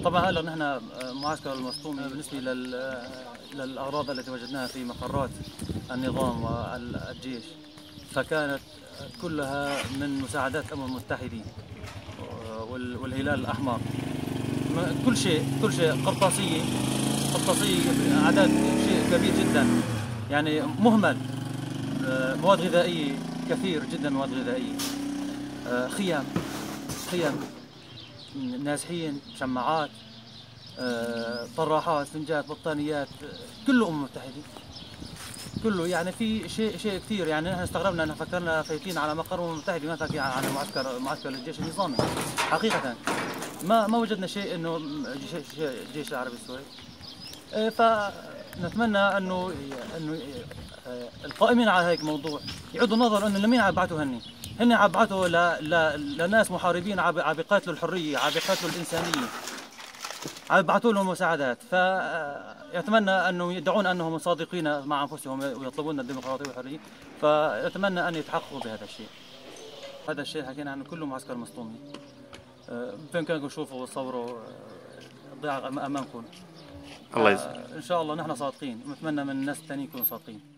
طبعا هلا نحن معسكر المسطومي بالنسبه للاغراض التي وجدناها في مقرات النظام والجيش، فكانت كلها من مساعدات الامم المتحده والهلال الاحمر. كل شيء قرطاسيه اعداد شيء كبير جدا، يعني مهمل. مواد غذائيه كثير جدا، مواد غذائيه، خيام نازحين، شماعات، طراحات، فنجات، بطانيات، كله أمم متحدة، كله. يعني في شيء كثير. يعني نحن استغربنا، ان فكرنا فايتين على مقر أمم متحدة، ما فاكين على معسكر الجيش النظامي. حقيقة ما وجدنا شيء انه الجيش العربي السوري. فنتمنى انه القائمين على هيك موضوع يعودوا النظر انه لمين عم يبعثوا هن عم يبعثوا لناس محاربين عم بيقاتلوا الحريه، عم بيقاتلوا الانسانيه، عم يبعثوا لهم مساعدات. فيتمنى انه يدعون انهم صادقين مع انفسهم ويطلبون الديمقراطيه والحريه، فيتمنى ان يتحققوا بهذا الشيء. هذا الشيء حكينا عنه كله معسكر مسطومي. بإمكانكم تشوفوا وتصوروا ضياع امامكم. الله يجزاك. ان شاء الله نحن صادقين، ونتمنى من الناس الثانيين يكونوا صادقين.